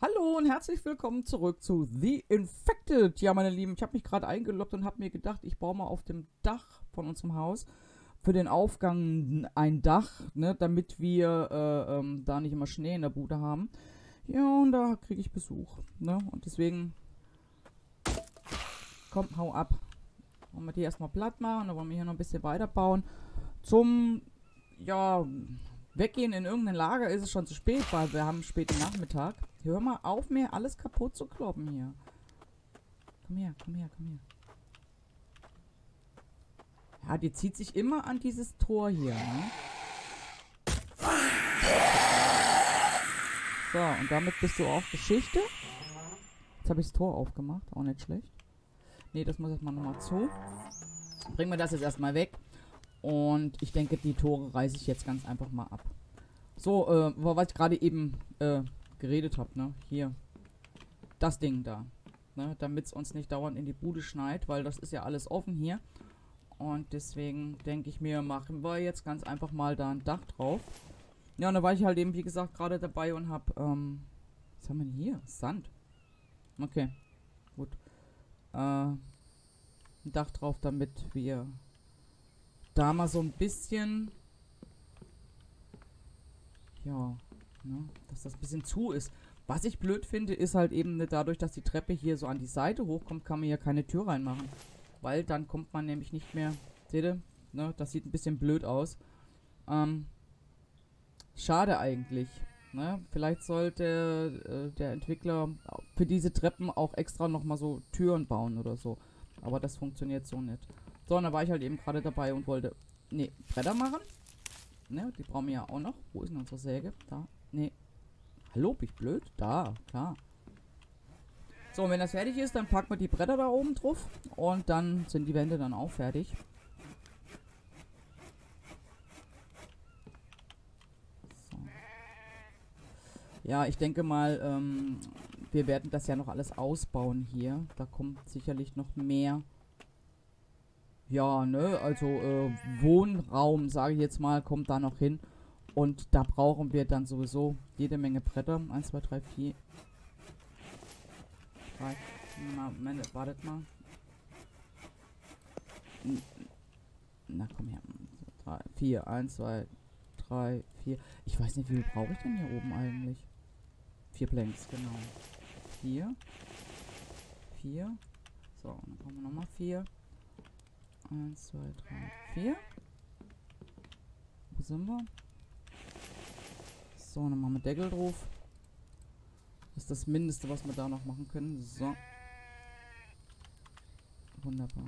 Hallo und herzlich willkommen zurück zu The Infected. Ja, meine Lieben, ich habe mich gerade eingeloggt und habe mir gedacht, ich baue mal auf dem Dach von unserem Haus für den Aufgang ein Dach, ne, damit wir da nicht immer Schnee in der Bude haben. Ja, und da kriege ich Besuch, ne, und deswegen, komm, hau ab. Wollen wir die erstmal platt machen, dann wollen wir hier noch ein bisschen weiterbauen. Zum, ja, Weggehen in irgendein Lager ist es schon zu spät, weil wir haben späten Nachmittag. Hör mal auf, mir alles kaputt zu kloppen hier. Komm her, komm her, komm her. Ja, die zieht sich immer an dieses Tor hier, ne? So, und damit bist du auch Geschichte. Jetzt habe ich das Tor aufgemacht, auch nicht schlecht. Ne, das muss erstmal nochmal zu. Bringen wir das jetzt erstmal weg. Und ich denke, die Tore reiße ich jetzt ganz einfach mal ab. So, was ich gerade eben geredet habe, ne? Hier. Das Ding da. Ne? Damit es uns nicht dauernd in die Bude schneit, weil das ist ja alles offen hier. Und deswegen denke ich mir, machen wir jetzt ganz einfach mal da ein Dach drauf. Ja, und da war ich halt eben, wie gesagt, gerade dabei und habe, was haben wir denn hier? Sand. Okay, gut. Ein Dach drauf, damit wir da mal so ein bisschen, ja, ne, dass das ein bisschen zu ist. Was ich blöd finde, ist halt eben dadurch, dass die Treppe hier so an die Seite hochkommt, kann man hier keine Tür reinmachen. Weil dann kommt man nämlich nicht mehr, seht ihr, ne, das sieht ein bisschen blöd aus. Schade eigentlich. Ne? Vielleicht sollte der Entwickler für diese Treppen auch extra nochmal so Türen bauen oder so. Aber das funktioniert so nicht. So, und da war ich halt eben gerade dabei und wollte, ne, Bretter machen. Ne, die brauchen wir ja auch noch. Wo ist denn unsere Säge? Da. Ne. Hallo, bin ich blöd? Da, klar. So, und wenn das fertig ist, dann packen wir die Bretter da oben drauf. Und dann sind die Wände dann auch fertig. So. Ja, ich denke mal, wir werden das ja noch alles ausbauen hier. Da kommt sicherlich noch mehr. Ja, ne, also Wohnraum, sage ich jetzt mal, kommt da noch hin. Und da brauchen wir dann sowieso jede Menge Bretter. 1, 2, 3, 4. 3. Moment, wartet mal. Na, komm her. 3, 4, 1, 2, 3, 4. Ich weiß nicht, wie viel brauche ich denn hier oben eigentlich? 4 Planks, genau. 4. 4. So, dann brauchen wir nochmal 4. 1, 2, 3, 4. Wo sind wir? So, nochmal mit Deckel drauf. Das ist das Mindeste, was wir da noch machen können. So. Wunderbar.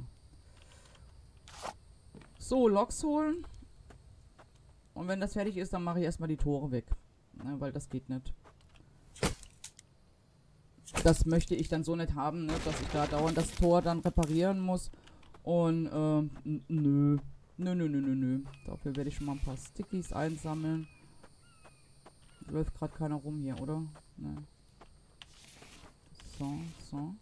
So, Loks holen. Und wenn das fertig ist, dann mache ich erstmal die Tore weg. Ne, weil das geht nicht. Das möchte ich dann so nicht haben, ne, dass ich da dauernd das Tor dann reparieren muss. Und, nö. Nö. Dafür werde ich schon mal ein paar Stickies einsammeln. Läuft gerade keiner rum hier, oder? Ne. So, so.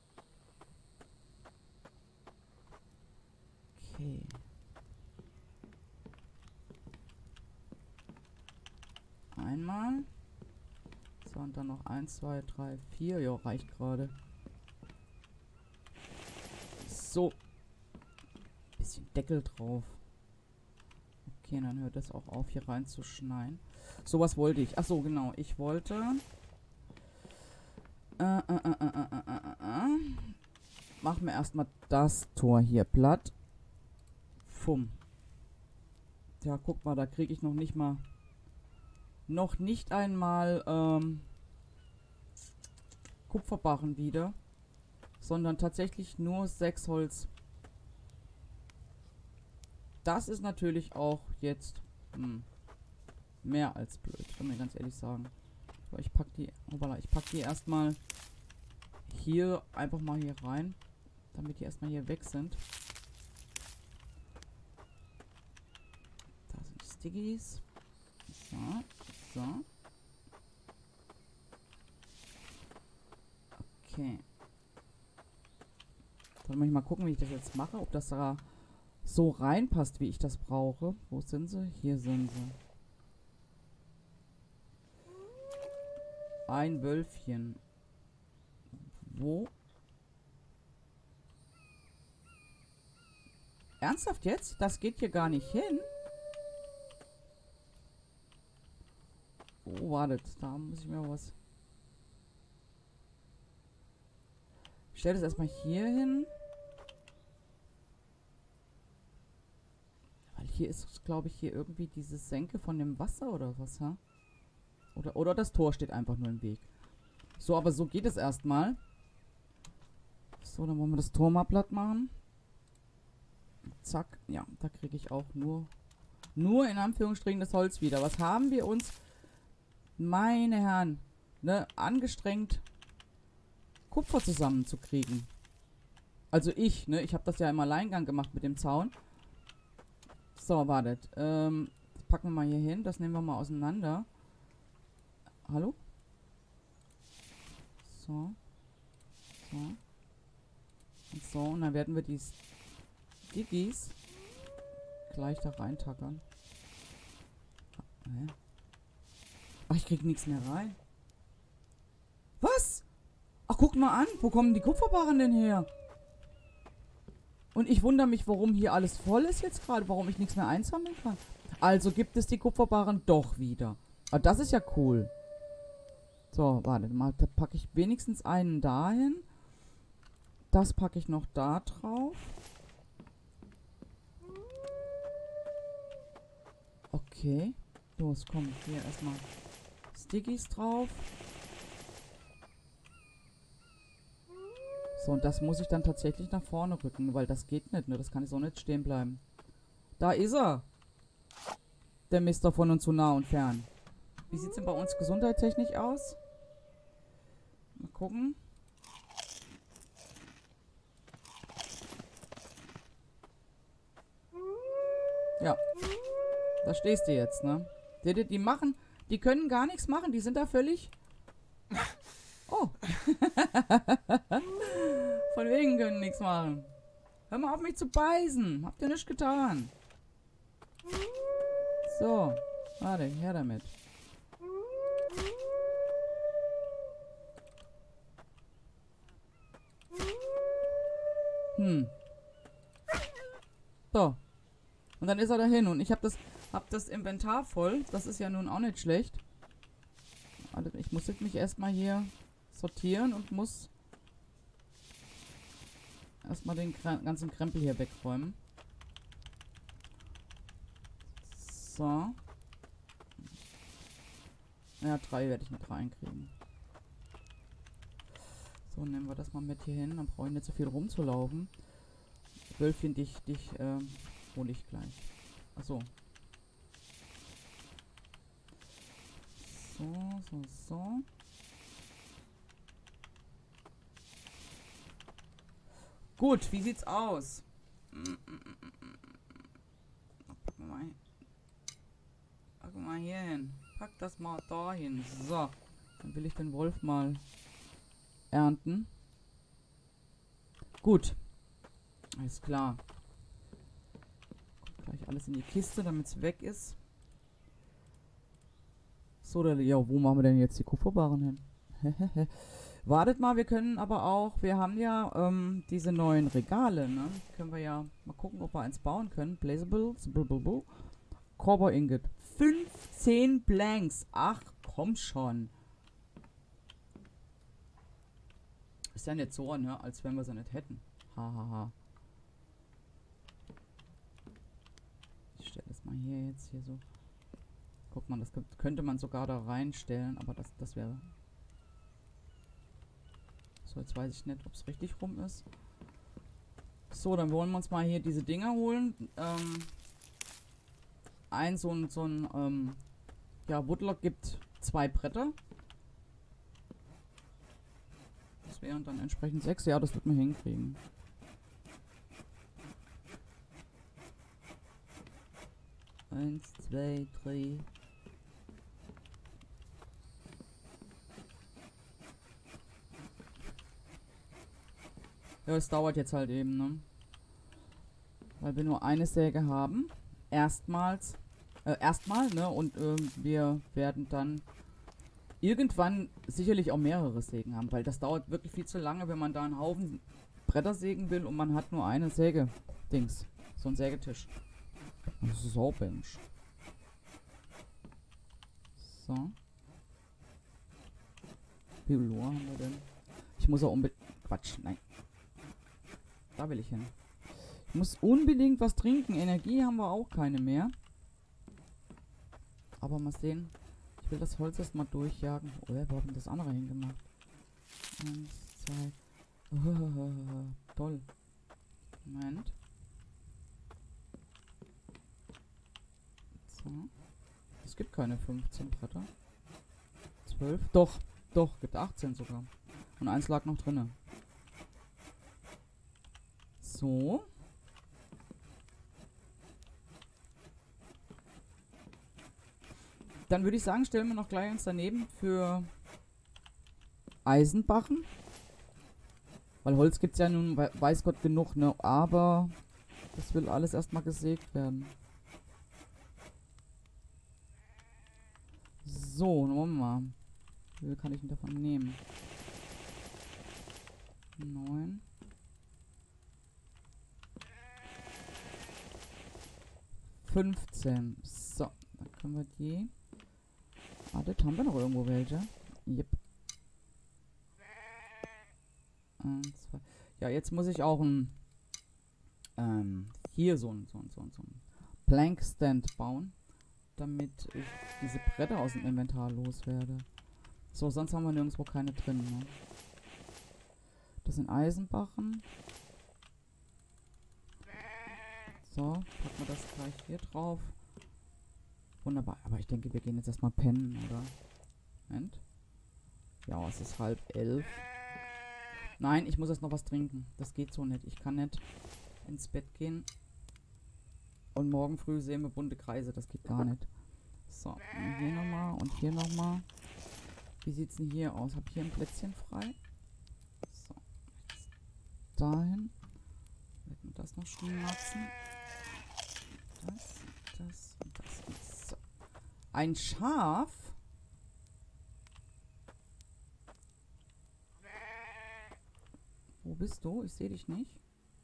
Okay. Einmal. So, und dann noch 1, 2, 3, 4. Ja, reicht gerade. So. Bisschen Deckel drauf. Okay, dann hört das auch auf, hier reinzuschneiden. So, was wollte ich? Ach so, genau. Ich wollte... Machen wir erstmal das Tor hier platt. Fumm. Ja, guck mal, da kriege ich noch nicht mal... Noch nicht einmal, Kupferbarren wieder. Sondern tatsächlich nur 6 Holz. Das ist natürlich auch jetzt mehr als blöd, kann man ganz ehrlich sagen. So, ich pack die erstmal hier einfach mal hier rein, damit die erstmal hier weg sind. Da sind die Stickies. So, so. Okay. Dann muss ich mal gucken, wie ich das jetzt mache, ob das da so reinpasst, wie ich das brauche. Wo sind sie? Hier sind sie. Ein Wölfchen. Wo? Ernsthaft jetzt? Das geht hier gar nicht hin? Oh, wartet. Da muss ich mir was... Ich stelle das erstmal hier hin. Weil hier ist, glaube ich, hier irgendwie diese Senke von dem Wasser oder was, ha? Oder das Tor steht einfach nur im Weg. So, aber so geht es erstmal. So, dann wollen wir das Tor mal platt machen. Zack. Ja, da kriege ich auch nur in Anführungsstrichen das Holz wieder. Was haben wir uns, meine Herren, ne, angestrengt, Kupfer zusammenzukriegen. Also ich, ne, ich habe das ja im Alleingang gemacht mit dem Zaun. So, wartet. Das packen wir mal hier hin. Das nehmen wir mal auseinander. Hallo? So. So. Und so, und dann werden wir die Diggis gleich da reintackern. Ach, ich krieg nichts mehr rein. Was? Ach, guck mal an. Wo kommen die Kupferbarren denn her? Und ich wundere mich, warum hier alles voll ist jetzt gerade. Warum ich nichts mehr einsammeln kann. Also gibt es die Kupferbarren doch wieder. Aber das ist ja cool. So, warte mal. Da packe ich wenigstens einen dahin. Das packe ich noch da drauf. Okay. Los, komm. Hier erstmal Stickies drauf. So, und das muss ich dann tatsächlich nach vorne rücken, weil das geht nicht, ne? Das kann ich so nicht stehen bleiben. Da ist er! Der Mister von uns zu nah und fern. Wie sieht es denn bei uns gesundheitstechnisch aus? Mal gucken. Ja. Da stehst du jetzt, ne? Die machen, die können gar nichts machen, die sind da völlig... Oh. Von wegen können nichts machen. Hör mal auf mich zu beißen. Habt ihr nicht getan. So. Warte, her damit. So. Und dann ist er dahin. Und ich hab das Inventar voll. Das ist ja nun auch nicht schlecht. Also ich muss jetzt mich erstmal hier sortieren und muss erstmal den ganzen Krempel hier wegräumen. So. Ja, 3 werde ich mit reinkriegen. So, nehmen wir das mal mit hier hin. Dann brauche ich nicht so viel rumzulaufen. Wölfchen, dich hole ich gleich. Achso. So. Gut, wie sieht's aus? Pack mal hier hin. Pack das mal da hin. So. Dann will ich den Wolf mal ernten. Gut. Alles klar. Gleich alles in die Kiste, damit es weg ist. So, ja, wo machen wir denn jetzt die Kupferbarren hin? Wartet mal, wir können aber auch, wir haben ja diese neuen Regale, ne? Können wir ja mal gucken, ob wir eins bauen können. Blazables, Copper Ingot. 15 Blanks. Ach, komm schon. Ist ja nicht so, ne? Als wenn wir sie nicht hätten. Hahaha. Ich stelle das mal hier jetzt hier so. Guck mal, das könnte man sogar da reinstellen, aber das wäre... So, jetzt weiß ich nicht, ob es richtig rum ist. So, dann wollen wir uns mal hier diese Dinger holen. Ja, Woodlock gibt 2 Bretter. Das wären dann entsprechend 6. Ja, das wird man hinkriegen. Eins, 2, 3. Ja, es dauert jetzt halt eben, ne? Weil wir nur eine Säge haben. Erstmal, ne? Und wir werden dann irgendwann sicherlich auch mehrere Sägen haben, weil das dauert wirklich viel zu lange, wenn man da einen Haufen Bretter sägen will und man hat nur eine Säge-Dings. So ein Sägetisch. Das ist auch Bench. So. Wie viel Uhr haben wir denn? Ich muss auch unbedingt... Quatsch, nein. Da will ich hin. Ich muss unbedingt was trinken. Energie haben wir auch keine mehr. Aber mal sehen. Ich will das Holz erstmal durchjagen. Oh ja, wo haben das andere hingemacht? 1, 2. Toll. Moment. So. Es gibt keine 15 Bretter. 12. Doch, gibt 18 sogar. Und eins lag noch drinne. So. Dann würde ich sagen, stellen wir noch gleich eins daneben für Eisenbachen. Weil Holz gibt es ja nun, weiß Gott, genug, ne? Aber das will alles erstmal gesägt werden. So, dann wollen wir mal. Wie viel kann ich denn davon nehmen? 9. 15. So, dann können wir die... Ah, das haben wir noch irgendwo welche. Yep. 1, 2. Ja, jetzt muss ich auch ein... hier so ein Plankstand bauen, damit ich diese Bretter aus dem Inventar loswerde. So, sonst haben wir nirgendwo keine drin, ne? Das sind Eisenbachen. So, packen wir das gleich hier drauf. Wunderbar, aber ich denke, wir gehen jetzt erstmal pennen, oder? Moment. Ja, es ist 10:30. Nein, ich muss erst noch was trinken. Das geht so nicht. Ich kann nicht ins Bett gehen. Und morgen früh sehen wir bunte Kreise. Das geht gar nicht. So, hier nochmal und hier nochmal. Wie sieht es denn hier aus? Hab hier ein Plätzchen frei. So, jetzt dahin. Werden wir das noch schmatzen. Das und das. So. Ein Schaf. Wo bist du? Ich sehe dich nicht.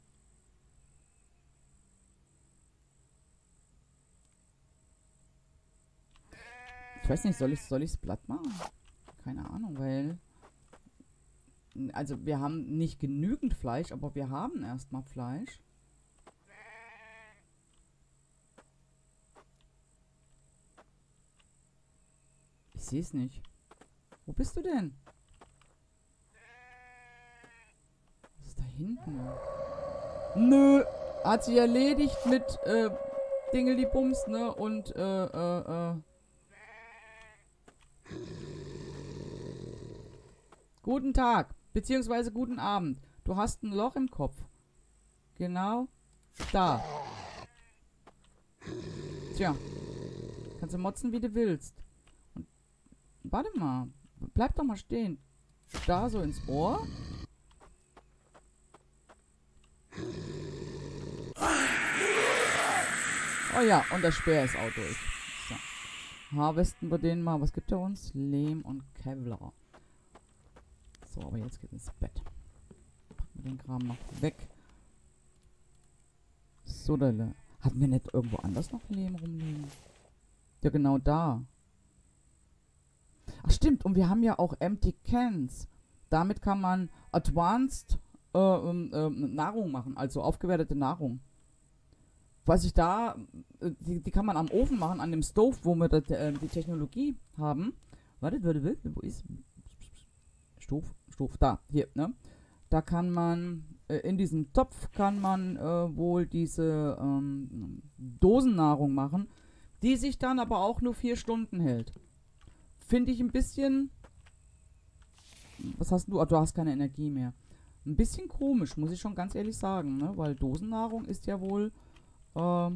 Ich weiß nicht, soll ich's platt machen? Keine Ahnung, weil... Also wir haben nicht genügend Fleisch, aber wir haben erstmal Fleisch. Ich sehe es nicht. Wo bist du denn? Was ist da hinten? Nö, hat sich erledigt mit Dingelibums, ne? Und Guten Tag, beziehungsweise guten Abend. Du hast ein Loch im Kopf. Genau da. Tja, kannst du motzen, wie du willst. Und, warte mal, bleib doch mal stehen. Da so ins Ohr. Oh ja, und der Speer ist auch durch. So. Harvesten wir den mal. Was gibt er uns? Lehm und Kevlar. So, aber jetzt geht's ins Bett. Packen wir den Kram noch weg. So, Delle. Hatten wir nicht irgendwo anders noch Lehm rumliegen? Ja, genau da. Ach, stimmt. Und wir haben ja auch Empty Cans. Damit kann man Advanced Nahrung machen. Also aufgewertete Nahrung. Was ich da... Die kann man am Ofen machen, an dem Stove, wo wir die Technologie haben. Warte, wo ist... Stuf, da, hier, ne? Da kann man, in diesem Topf kann man wohl diese Dosennahrung machen, die sich dann aber auch nur 4 Stunden hält. Finde ich ein bisschen... Was hast du? Oh, du hast keine Energie mehr. Ein bisschen komisch, muss ich schon ganz ehrlich sagen, ne? Weil Dosennahrung ist ja wohl, ja,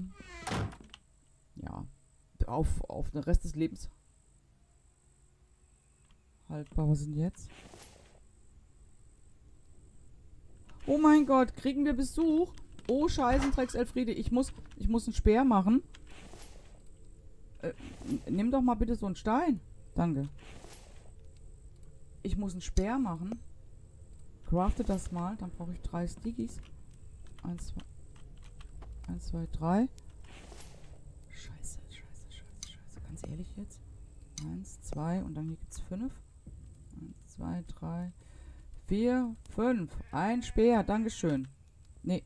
auf den Rest des Lebens haltbar. Was ist denn jetzt? Oh mein Gott, kriegen wir Besuch? Oh, Scheißendrecks Elfriede, ich muss einen Speer machen. Nimm doch mal bitte so einen Stein. Danke. Ich muss einen Speer machen. Crafte das mal. Dann brauche ich 3 Stickies. 1, 2, 3. Scheiße. Ganz ehrlich jetzt. 1, 2 und dann hier gibt es 5. 1, 2, 3, 4, 5. Ein Speer. Dankeschön. Nee.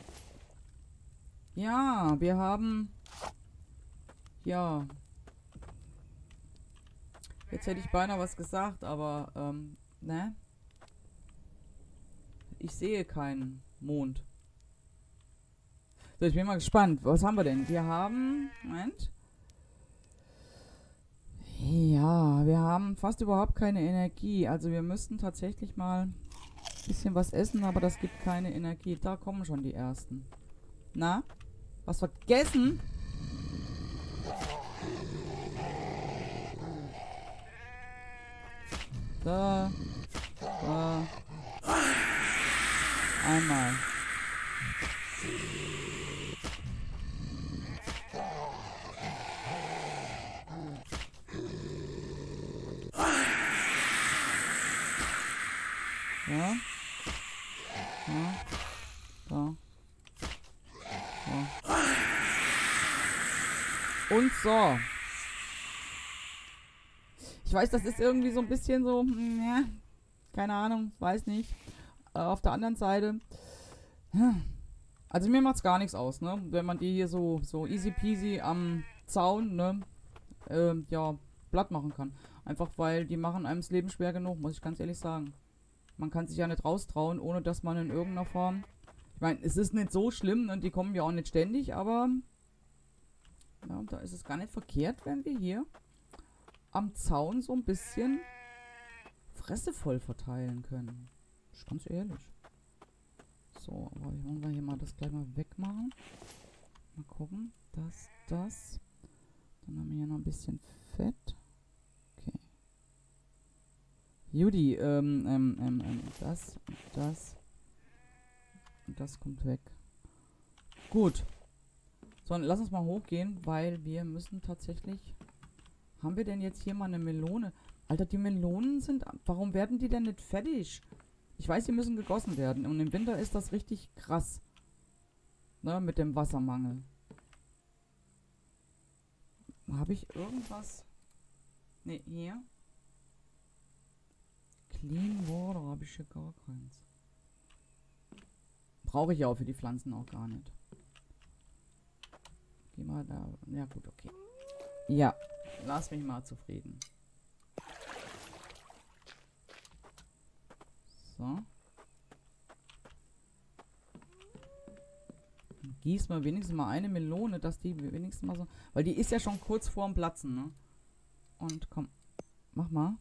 Ja, wir haben... Ja. Jetzt hätte ich beinahe was gesagt, aber, ne? Ich sehe keinen Mond. So, ich bin mal gespannt. Was haben wir denn? Wir haben... Moment. Ja, wir haben fast überhaupt keine Energie. Also wir müssten tatsächlich mal ein bisschen was essen, aber das gibt keine Energie. Da kommen schon die ersten. Na? Was vergessen? Da. Da. Einmal. Ja. Ja. Da. So. Und so. Ich weiß, das ist irgendwie so ein bisschen so, ja, keine Ahnung, weiß nicht. Auf der anderen Seite, also mir macht's gar nichts aus, ne? Wenn man die hier so easy peasy am Zaun, ne, ja, platt machen kann. Einfach weil die machen einem das Leben schwer genug, muss ich ganz ehrlich sagen. Man kann sich ja nicht raustrauen, ohne dass man in irgendeiner Form... Ich meine, es ist nicht so schlimm und die kommen ja auch nicht ständig, aber... Ja, da ist es gar nicht verkehrt, wenn wir hier am Zaun so ein bisschen Fresse voll verteilen können. Das ist ganz ehrlich. So, aber wollen wir hier mal das gleich mal wegmachen. Mal gucken. Das. Dann haben wir hier noch ein bisschen Fett. Okay. Judy, das und das. Und das kommt weg. Gut. So, lass uns mal hochgehen, weil wir müssen tatsächlich... Haben wir denn jetzt hier mal eine Melone? Alter, die Melonen sind... Warum werden die denn nicht fertig? Ich weiß, die müssen gegossen werden. Und im Winter ist das richtig krass. Ne, mit dem Wassermangel. Habe ich irgendwas... Ne, hier. Clean Water habe ich hier gar keins. Brauche ich ja auch für die Pflanzen auch gar nicht. Geh mal da... Ja gut, okay. Ja, lass mich mal zufrieden. So. Gieß mal wenigstens mal eine Melone, dass die wenigstens mal so... Weil die ist ja schon kurz vorm Platzen, ne? Und komm, mach mal.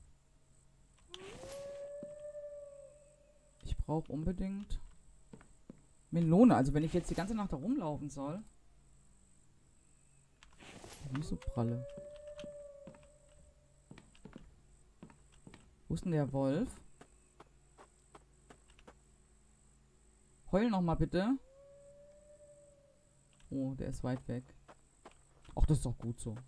Ich brauche unbedingt Melone. Also wenn ich jetzt die ganze Nacht da rumlaufen soll... Nicht so pralle. Wo ist denn der Wolf? Heul noch mal bitte. Oh, der ist weit weg. Ach, das ist doch gut so.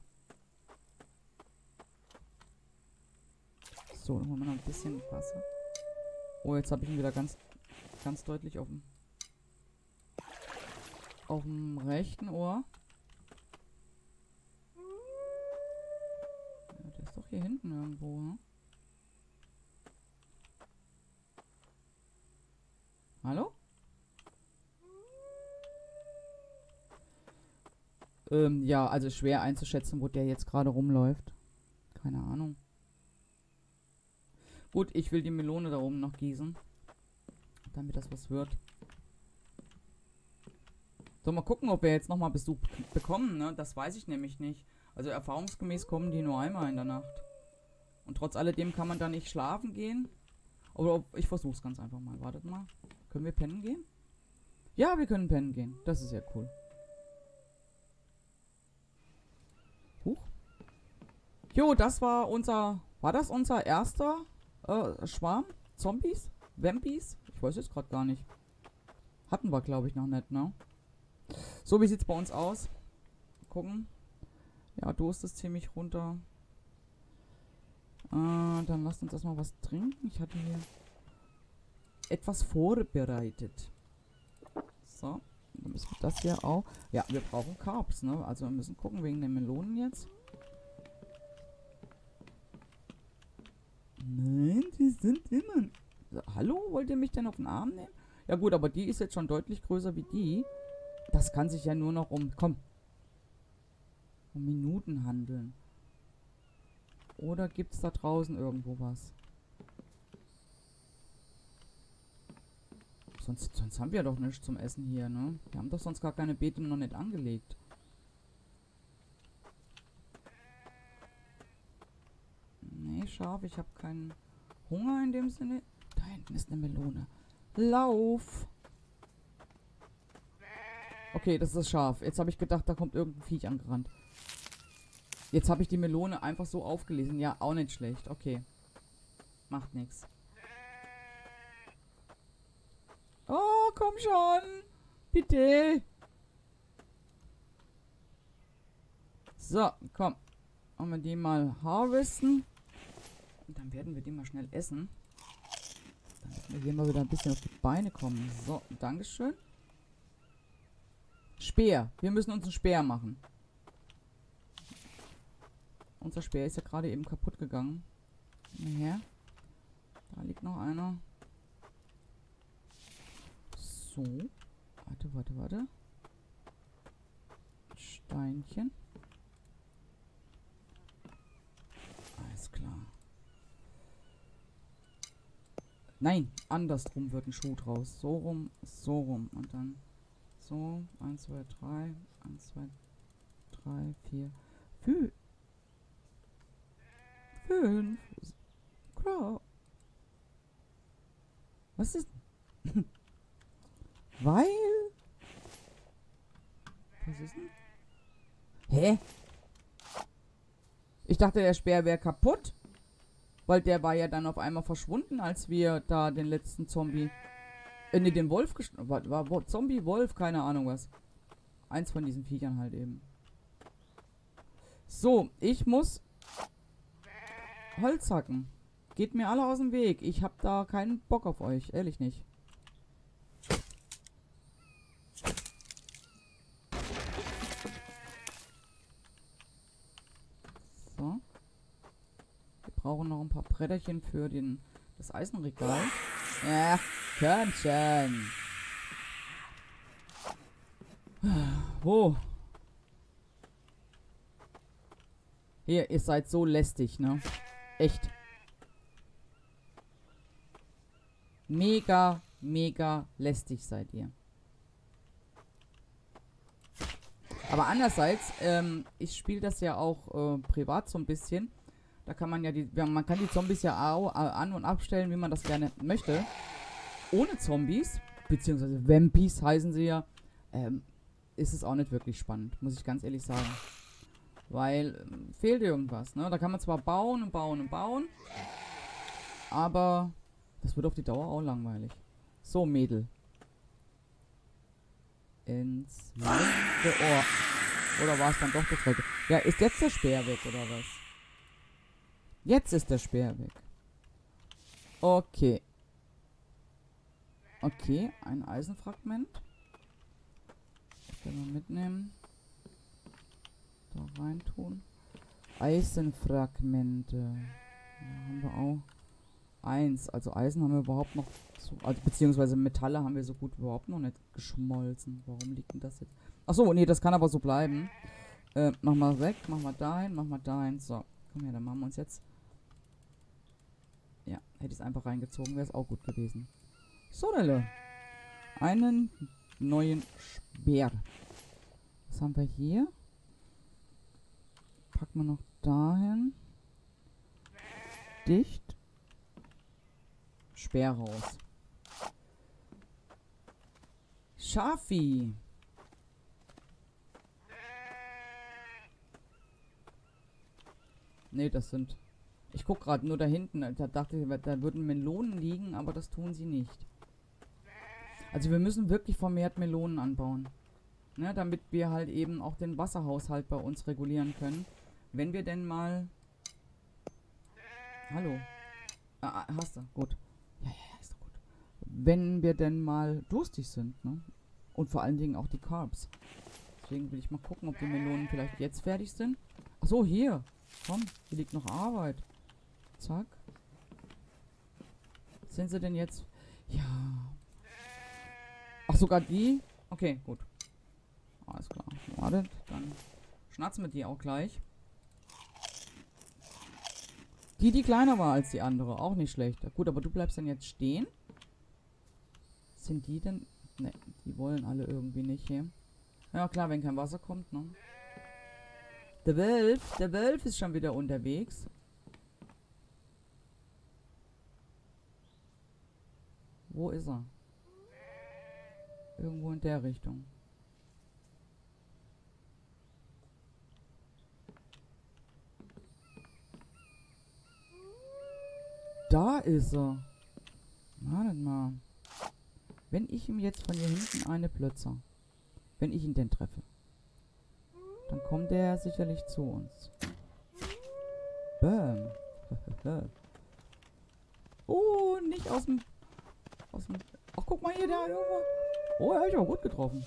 So, dann holen wir noch ein bisschen Wasser. Oh, jetzt habe ich ihn wieder ganz deutlich auf dem rechten Ohr. Ja, der ist doch hier hinten irgendwo, hm? Hallo? Ja, also schwer einzuschätzen, wo der jetzt gerade rumläuft. Keine Ahnung. Gut, ich will die Melone da oben noch gießen. Damit das was wird. So, mal gucken, ob wir jetzt nochmal Besuch bekommen, ne? Das weiß ich nämlich nicht. Also erfahrungsgemäß kommen die nur einmal in der Nacht. Und trotz alledem kann man da nicht schlafen gehen. Oder ich versuch's ganz einfach mal. Wartet mal. Können wir pennen gehen? Ja, wir können pennen gehen. Das ist ja cool. Huch. Jo, das war unser... War das unser erster Schwarm? Zombies? Vampies? Ich weiß jetzt gerade gar nicht. Hatten wir, glaube ich, noch nicht, ne? So, wie sieht's bei uns aus? Gucken. Ja, Durst ist ziemlich runter. Dann lasst uns erstmal was trinken. Ich hatte hier etwas vorbereitet. So, dann müssen wir das hier auch... Ja, wir brauchen Carbs, ne? Also wir müssen gucken wegen den Melonen jetzt. Nein, die sind immer... Hallo, wollt ihr mich denn auf den Arm nehmen? Ja gut, aber die ist jetzt schon deutlich größer wie die. Das kann sich ja nur noch um Minuten handeln. Oder gibt es da draußen irgendwo was? Sonst haben wir doch nichts zum Essen hier, ne? Wir haben doch sonst gar keine Beete noch nicht angelegt. Nee, scharf, ich habe keinen Hunger in dem Sinne. Da hinten ist eine Melone. Lauf! Okay, das ist scharf. Jetzt habe ich gedacht, da kommt irgendein Viech angerannt. Jetzt habe ich die Melone einfach so aufgelesen. Ja, auch nicht schlecht. Okay. Macht nichts. Oh, komm schon. Bitte. So, komm. Wollen wir die mal harvesten. Und dann werden wir die mal schnell essen. Damit wir hier mal wieder ein bisschen auf die Beine kommen. So, Dankeschön. Speer. Wir müssen uns einen Speer machen. Unser Speer ist ja gerade eben kaputt gegangen. Her. Da liegt noch einer. So. Warte. Steinchen. Alles klar. Nein, andersrum wird ein Schuh draus. So rum. Und dann so. 1, 2, 3. 1, 2, 3, 4. 5. Klar. Was ist... Weil... Was ist denn? Hä? Ich dachte, der Speer wäre kaputt. Weil der war ja dann auf einmal verschwunden, als wir da den letzten Zombie... Ne, den Wolf war Zombie, Wolf, keine Ahnung was. Eins von diesen Viechern halt eben. So, ich muss... Holz hacken. Geht mir alle aus dem Weg. Ich hab da keinen Bock auf euch. Ehrlich nicht. So. Wir brauchen noch ein paar Bretterchen für das Eisenregal. Ja, komm schon. Wo? Hier, ihr seid so lästig, ne? Echt. Mega lästig seid ihr. Aber andererseits, ich spiele das ja auch privat so ein bisschen. Da kann man ja man kann die Zombies ja auch an- und abstellen, wie man das gerne möchte. Ohne Zombies, beziehungsweise Vampies heißen sie ja, ist es auch nicht wirklich spannend, muss ich ganz ehrlich sagen. Weil fehlt irgendwas, ne? Da kann man zwar bauen und bauen, aber das wird auf die Dauer auch langweilig. So, Mädel. Ins linke Ohr. Oder war es dann doch das rechte? Ja, ist jetzt der Speer weg, oder was? Jetzt ist der Speer weg. Okay. Okay, ein Eisenfragment. Das können wir mitnehmen. Da reintun. Eisenfragmente. Ja, haben wir auch. 1. Also Eisen haben wir überhaupt noch. Also beziehungsweise Metalle haben wir so gut überhaupt noch nicht geschmolzen. Warum liegt denn das jetzt? Achso, nee, das kann aber so bleiben. Mach mal weg, mach mal dahin. So, komm her, dann machen wir uns jetzt. Ja, hätte ich es einfach reingezogen, wäre es auch gut gewesen. So, Delle. Einen neuen Speer. Was haben wir hier? Packen wir noch dahin. Dicht. Speer raus. Schafi. Ne, das sind... Ich guck gerade nur da hinten. Da dachte ich, da würden Melonen liegen, aber das tun sie nicht. Also wir müssen wirklich vermehrt Melonen anbauen. Ne, damit wir halt eben auch den Wasserhaushalt bei uns regulieren können. Wenn wir denn mal Hallo. Hast du. Gut. Ja, ist doch gut. Wenn wir denn mal durstig sind, ne? Und vor allen Dingen auch die Carbs. Deswegen will ich mal gucken, ob die Melonen vielleicht jetzt fertig sind. Ach so, hier. Komm, hier liegt noch Arbeit. Zack. Sind sie denn jetzt? Ja. Ach, sogar die? Okay, gut. Alles klar. Wartet, dann schnatzen wir die auch gleich. Die kleiner war als die andere. Auch nicht schlecht. Gut, aber du bleibst dann jetzt stehen. Sind die denn... Ne, die wollen alle irgendwie nicht hier. Ja klar, wenn kein Wasser kommt, ne? Der Wolf ist schon wieder unterwegs. Wo ist er? Irgendwo in der Richtung. Da ist er. Wartet mal. Wenn ich ihm jetzt von hier hinten eine plötze. Wenn ich ihn denn treffe. Dann kommt er sicherlich zu uns. Bam. Oh, nicht aus dem... Ach, guck mal hier, da irgendwo. Oh, er hat ich aber gut getroffen.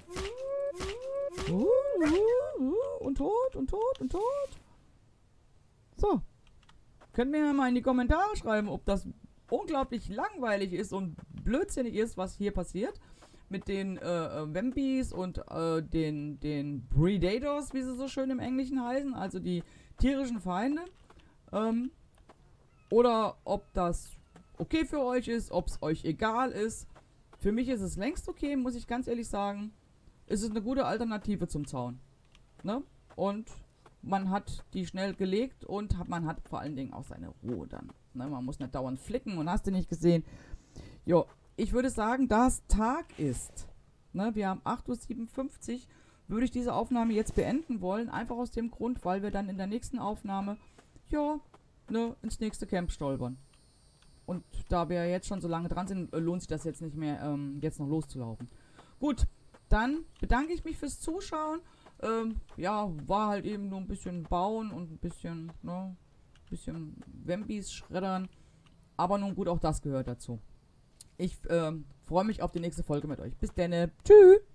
Und tot. So. Könnt mir mal in die Kommentare schreiben, ob das unglaublich langweilig ist und blödsinnig ist, was hier passiert. Mit den Vampis und den Predators, wie sie so schön im Englischen heißen. Also die tierischen Feinde. Oder ob das okay für euch ist, ob es euch egal ist. Für mich ist es längst okay, muss ich ganz ehrlich sagen. Es ist eine gute Alternative zum Zaun. Ne? Und man hat die schnell gelegt und man hat vor allen Dingen auch seine Ruhe dann. Ne? Man muss nicht dauernd flicken und hast du nicht gesehen. Jo, ich würde sagen, da es Tag ist, ne, wir haben 8:57 Uhr, würde ich diese Aufnahme jetzt beenden wollen. Einfach aus dem Grund, weil wir dann in der nächsten Aufnahme, ja, ne, ins nächste Camp stolpern. Und da wir jetzt schon so lange dran sind, lohnt sich das jetzt nicht mehr, jetzt noch loszulaufen. Gut, dann bedanke ich mich fürs Zuschauen. Ja, war halt eben nur ein bisschen bauen und ein bisschen, ne, bisschen Vampis schreddern. Aber nun gut, auch das gehört dazu. Ich freue mich auf die nächste Folge mit euch. Bis dann. Tschüss.